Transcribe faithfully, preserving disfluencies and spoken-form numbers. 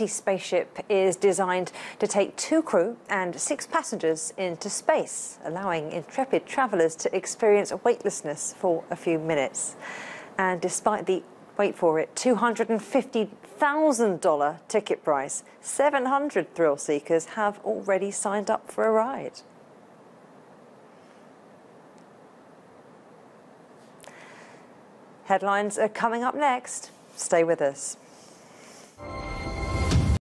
Curiosity spaceship is designed to take two crew and six passengers into space, allowing intrepid travellers to experience weightlessness for a few minutes. And despite the, wait for it, two hundred fifty thousand dollars ticket price, seven hundred thrill seekers have already signed up for a ride. Headlines are coming up next. Stay with us.